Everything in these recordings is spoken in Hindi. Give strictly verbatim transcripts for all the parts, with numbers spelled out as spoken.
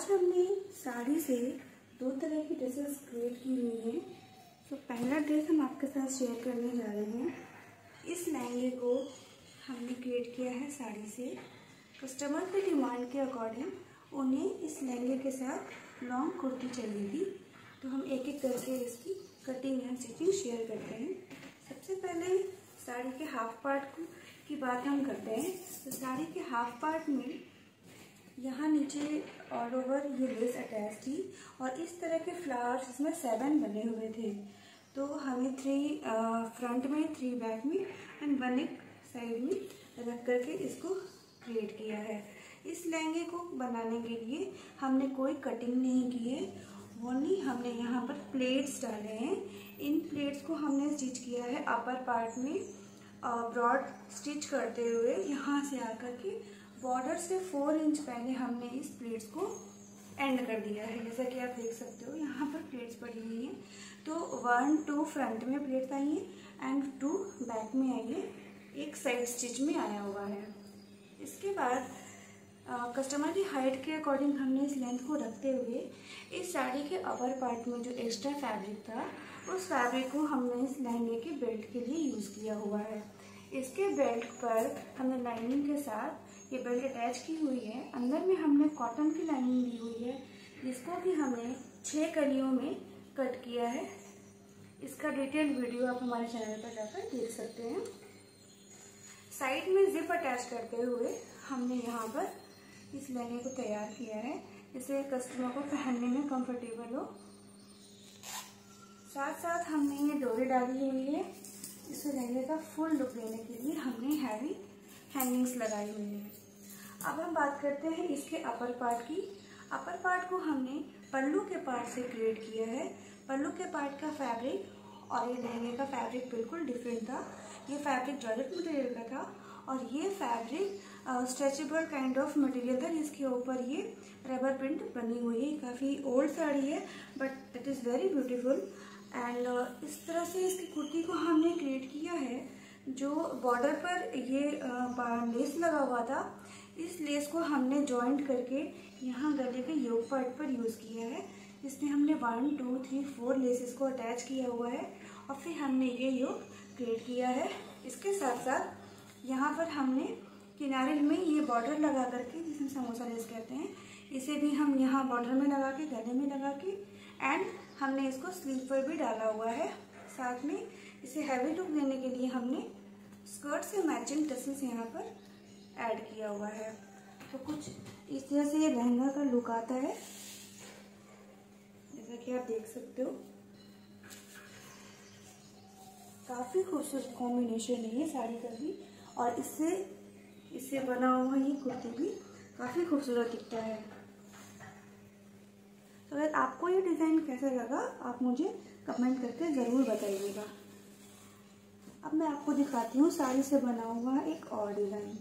आज हमने साड़ी से दो तरह की ड्रेसेस क्रिएट की हुई हैं। तो पहला ड्रेस हम आपके साथ शेयर करने जा रहे हैं। इस लहंगे को हमने क्रिएट किया है साड़ी से। कस्टमर की डिमांड के अकॉर्डिंग उन्हें इस लहंगे के साथ लॉन्ग कुर्ती चाहिए थी, तो हम एक एक करके इसकी कटिंग एंड स्टिचिंग शेयर करते हैं। सबसे पहले साड़ी के हाफ पार्ट की बात हम करते हैं। तो साड़ी के हाफ पार्ट में यहाँ नीचे ऑल ओवर ये लेस अटैच थी और इस तरह के फ्लावर्स इसमें सेवन बने हुए थे। तो हमें थ्री फ्रंट में, थ्री बैक में एंड वन एक साइड में रख करके इसको क्रिएट किया है। इस लहंगे को बनाने के लिए हमने कोई कटिंग नहीं की है, ओनली हमने यहाँ पर प्लेट्स डाले हैं। इन प्लेट्स को हमने स्टिच किया है अपर पार्ट में ब्रॉड स्टिच करते हुए। यहाँ से आकर के बॉर्डर से फोर इंच पहले हमने इस प्लेट्स को एंड कर दिया है। जैसा कि आप देख सकते हो यहाँ पर प्लेट्स पड़ी हुई हैं। तो वन टू फ्रंट में प्लेट्स आई हैं एंड टू बैक में आई है, एक साइड स्टिच में आया हुआ है। इसके बाद कस्टमर की हाइट के अकॉर्डिंग हमने इस लेंथ को रखते हुए इस साड़ी के अपर पार्ट में जो एक्स्ट्रा फैब्रिक था उस फैब्रिक को हमने इस लहंगे के बेल्ट के लिए यूज़ किया हुआ है। इसके बेल्ट पर हमने लाइनिंग के साथ ये बेल्ट अटैच की हुई है। अंदर में हमने कॉटन की लाइनिंग दी हुई है, जिसको भी हमने छः कलियों में कट किया है। इसका डिटेल वीडियो आप हमारे चैनल पर जाकर देख सकते हैं। साइड में जिप अटैच करते हुए हमने यहाँ पर इस लहंगे को तैयार किया है, जिससे कस्टमर को पहनने में कंफर्टेबल हो। साथ साथ हमने ये डोरी डाली हुई है। इस लहंगे का फुल लुक देने के लिए हमने हैवी हैंगिंग्स लगाई हुई है। अब हम बात करते हैं इसके अपर पार्ट की। अपर पार्ट को हमने पल्लू के पार्ट से क्रिएट किया है। पल्लू के पार्ट का फैब्रिक और ये लहंगे का फैब्रिक बिल्कुल डिफरेंट था। ये फैब्रिक जॉर्जेट मटेरियल का था और ये fabric stretchable kind of material था, जिसके ऊपर ये रबर प्रिंट बनी हुई है। काफ़ी ओल्ड साड़ी है but it is very beautiful. And uh, इस तरह से इसकी कुर्ती को हमने क्रिएट किया है। जो बॉर्डर पर ये uh, लेस लगा हुआ था, इस लेस को हमने जॉइंट करके यहाँ गले के योक पार्ट पर यूज़ किया है, जिसमें हमने one two three four laces को अटैच किया हुआ है और फिर हमने ये योक क्रिएट किया है। इसके साथ साथ यहाँ पर हमने किनारे में ये बॉर्डर लगा करके, जिसे समोसा लेस कहते हैं, इसे भी हम यहाँ बॉर्डर में लगा के, गले में लगा के एंड हमने इसको स्लीव पर भी डाला हुआ है। साथ में इसे हैवी लुक देने के लिए हमने स्कर्ट से मैचिंग टसल्स यहाँ पर ऐड किया हुआ है। तो कुछ इस तरह से ये लहंगा का लुक आता है, जैसा कि आप देख सकते हो। काफ़ी खूबसूरत कॉम्बिनेशन है ये साड़ी का भी, और इससे इससे बना हुआ ये कुर्ती भी काफ़ी खूबसूरत दिखता है। तो अगर आपको ये डिज़ाइन कैसा लगा आप मुझे कमेंट करके ज़रूर बताइएगा। अब मैं आपको दिखाती हूँ साड़ी से बना हुआ एक और डिज़ाइन।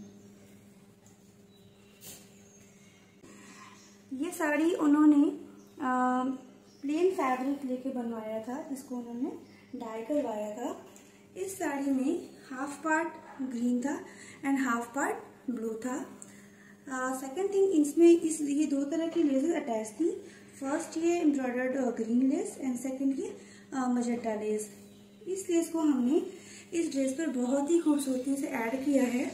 ये साड़ी उन्होंने प्लेन फैब्रिक लेके बनवाया था, जिसको उन्होंने डाई करवाया था। इस साड़ी में हाफ पार्ट ग्रीन था एंड हाफ पार्ट ब्लू था। सेकंड थिंग, इसमें इस ये दो तरह की लेसेस अटैच थी। फर्स्ट ये embroidered green lace and second ये मजेंटा लेस। इस लेस को हमने इस ड्रेस पर बहुत ही खूबसूरती से ऐड किया है।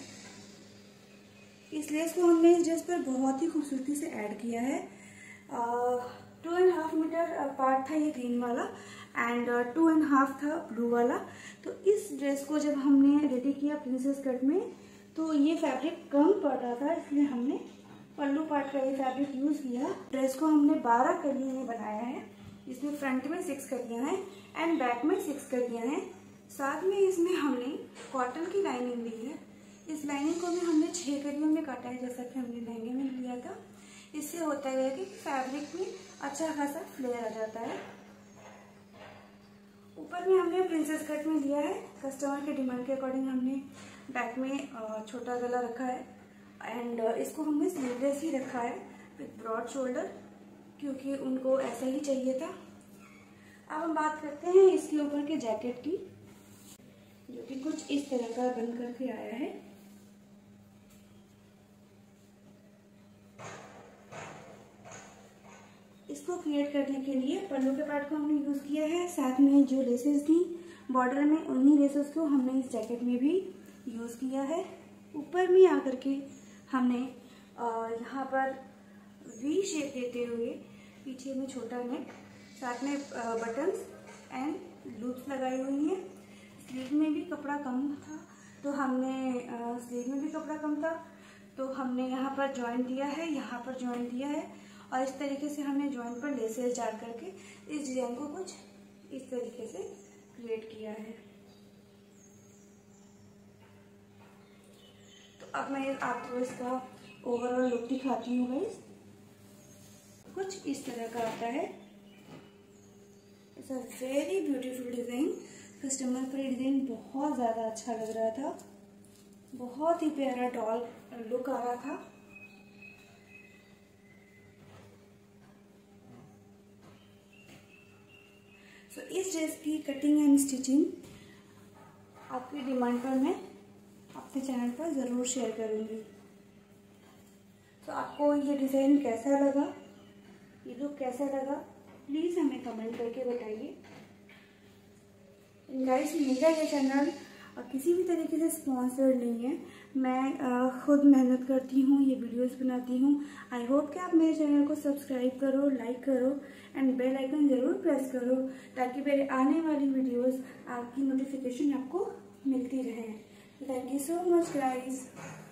इस लेस को हमने इस ड्रेस पर बहुत ही खूबसूरती से ऐड किया है। Two and half meter part था ये ग्रीन वाला एंड टू एंड हाफ था ब्लू वाला। तो इस ड्रेस को जब हमने रेडी किया प्रिंसेस कट में, तो ये फैब्रिक कम पड़ रहा था, इसलिए हमने पल्लू पार्ट का ये फैब्रिक यूज़ किया। ड्रेस को हमने बारह कलियों में बनाया है। इसमें फ्रंट में सिक्स कलियाँ हैं एंड बैक में सिक्स कलियाँ हैं। साथ में इसमें हमने कॉटन की लाइनिंग ली है। इस लाइनिंग को भी हमने छः कलियों में काटा है, जैसा कि हमने लहंगे में लिया था। इससे होता है कि फैब्रिक में अच्छा खासा फ्लेयर आ जाता है। ऊपर में हमने प्रिंसेस कट में लिया है। कस्टमर के डिमांड के अकॉर्डिंग हमने बैक में छोटा गला रखा है एंड इसको हमने स्लीवलेस ही रखा है विथ ब्रॉड शोल्डर, क्योंकि उनको ऐसा ही चाहिए था। अब हम बात करते हैं इसके ऊपर के जैकेट की, जो कि कुछ इस तरह का बन करके आया है। क्रिएट करने के लिए पल्लू के पार्ट को हमने यूज़ किया है, साथ में जो लेसेस थी बॉर्डर में उन्हीं लेसेस को हमने इस जैकेट में भी यूज़ किया है। ऊपर में आकर के हमने यहाँ पर वी शेप देते हुए पीछे में छोटा नेक, साथ में बटन्स एंड लूप्स लगाई हुई हैं। स्लीव में भी कपड़ा कम था तो हमने स्लीव में भी कपड़ा कम था तो हमने यहाँ पर जॉइंट दिया है, यहाँ पर जॉइंट दिया है और इस तरीके से हमने जॉइंट पर लेसेस डाल करके इस डिजाइन को कुछ इस तरीके से क्रिएट किया है। तो अब मैं आपको इसका ओवरऑल लुक दिखाती हूँ गाइस। कुछ इस तरह का आता है। It's a very beautiful design. Customer का डिज़ाइन बहुत ज़्यादा अच्छा लग रहा था, बहुत ही प्यारा डॉल लुक आ रहा था। सो so, इस ड्रेस की कटिंग एंड स्टिचिंग आपकी डिमांड पर मैं अपने चैनल पर ज़रूर शेयर करूँगी। तो so, आपको ये डिज़ाइन कैसा लगा, ये लुक कैसा लगा, प्लीज़ हमें कमेंट करके बताइए। गाइस, मेरा ये चैनल किसी भी तरीके से स्पॉन्सर्ड नहीं है, मैं खुद मेहनत करती हूँ, ये वीडियोस बनाती हूँ। आई होप कि आप मेरे चैनल को सब्सक्राइब करो, लाइक करो एंड बेल आइकन ज़रूर प्रेस करो ताकि मेरे आने वाली वीडियोस आपकी नोटिफिकेशन आपको मिलती रहे। Thank you so much guys.